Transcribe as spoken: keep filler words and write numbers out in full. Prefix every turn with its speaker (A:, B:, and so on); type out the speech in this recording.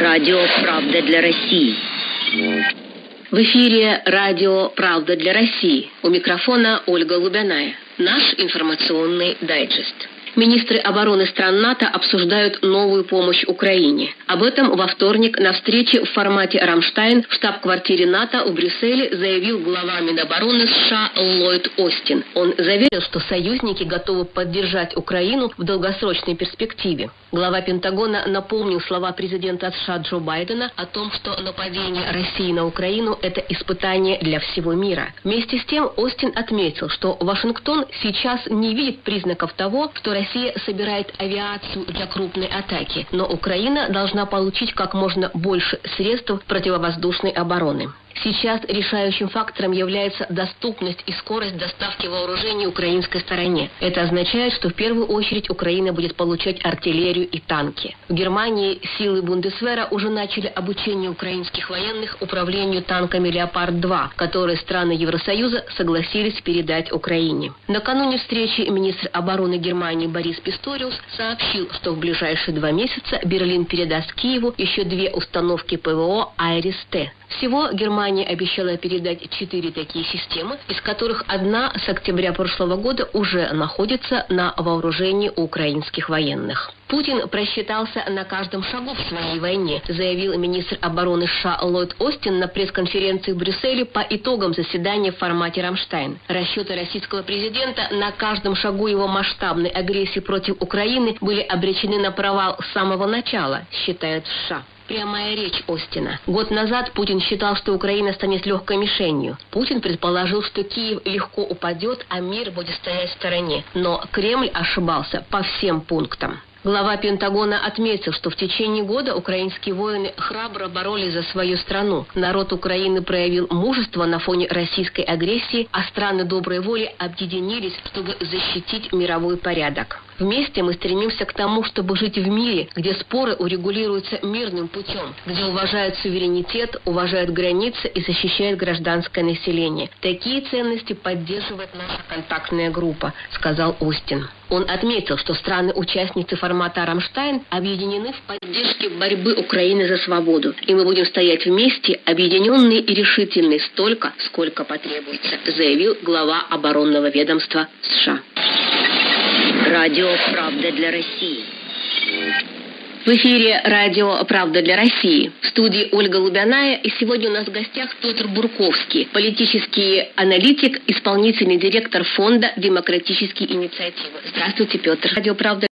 A: Радио «Правда для России». В эфире радио «Правда для России». У микрофона Ольга Лубяная. Наш информационный дайджест. Министры обороны стран НАТО обсуждают новую помощь Украине. Об этом во вторник на встрече в формате «Рамштайн» в штаб-квартире НАТО в Брюсселе заявил глава Минобороны США Ллойд Остин. Он заверил, что союзники готовы поддержать Украину в долгосрочной перспективе. Глава Пентагона напомнил слова президента США Джо Байдена о том, что нападение России на Украину – это испытание для всего мира. Вместе с тем Остин отметил, что Вашингтон сейчас не видит признаков того, что Россия собирает авиацию для крупной атаки, но Украина должна получить как можно больше средств противовоздушной обороны. Сейчас решающим фактором является доступность и скорость доставки вооружений украинской стороне. Это означает, что в первую очередь Украина будет получать артиллерию и танки. В Германии силы Бундесвера уже начали обучение украинских военных управлению танками «Леопард-два», которые страны Евросоюза согласились передать Украине. Накануне встречи министр обороны Германии Борис Писториус сообщил, что в ближайшие два месяца Берлин передаст Киеву еще две установки ПВО «Айрис-Т». Всего Германия обещала передать четыре такие системы, из которых одна с октября прошлого года уже находится на вооружении у украинских военных. Путин просчитался на каждом шагу в своей войне, заявил министр обороны США Ллойд Остин на пресс-конференции в Брюсселе по итогам заседания в формате «Рамштайн». Расчеты российского президента на каждом шагу его масштабной агрессии против Украины были обречены на провал с самого начала, считает США. Прямая речь Остина. Год назад Путин считал, что Украина станет легкой мишенью. Путин предположил, что Киев легко упадет, а мир будет стоять в стороне. Но Кремль ошибался по всем пунктам. Глава Пентагона отметил, что в течение года украинские воины храбро боролись за свою страну. Народ Украины проявил мужество на фоне российской агрессии, а страны доброй воли объединились, чтобы защитить мировой порядок. Вместе мы стремимся к тому, чтобы жить в мире, где споры урегулируются мирным путем, где уважают суверенитет, уважают границы и защищают гражданское население. Такие ценности поддерживает наша контактная группа, сказал Остин. Он отметил, что страны-участницы формата «Рамштайн» объединены в поддержке борьбы Украины за свободу. И мы будем стоять вместе, объединенные и решительные столько, сколько потребуется, заявил глава оборонного ведомства США. Радио «Правда для России». В эфире радио «Правда для России». В студии Ольга Лубяная. И сегодня у нас в гостях Петр Бурковский, политический аналитик, исполнительный директор фонда «Демократические инициативы». Здравствуйте, Петр. Радио «Правда».